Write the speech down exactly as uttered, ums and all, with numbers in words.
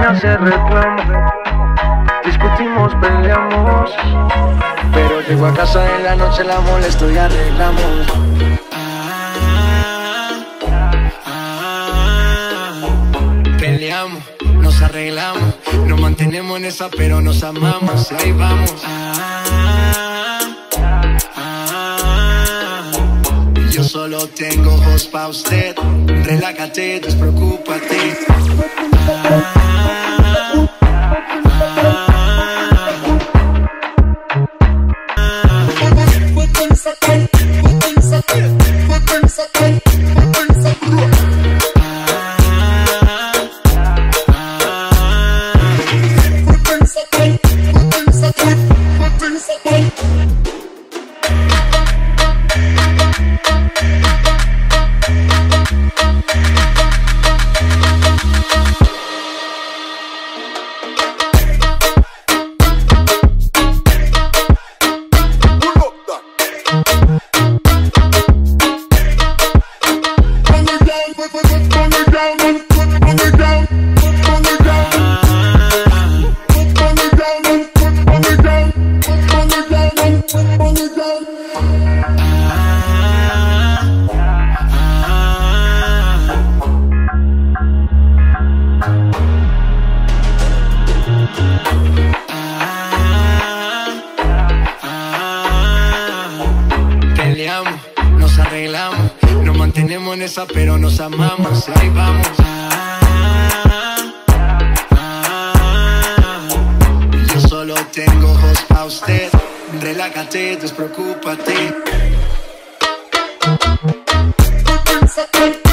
hace reclamo. Discutimos, peleamos, pero llego a casa en la noche, la molesto y arreglamos. Peleamos, nos arreglamos, nos mantenemos en esa pero nos amamos. Ahí vamos. Yo solo tengo ojos pa' usted. Relájate, despreocúpate. Peleamos, nos arreglamos, nos mantenemos en esa pero nos amamos. Ahí vamos. Yo solo tengo ojos pa' usted. Relájate, despreocúpate.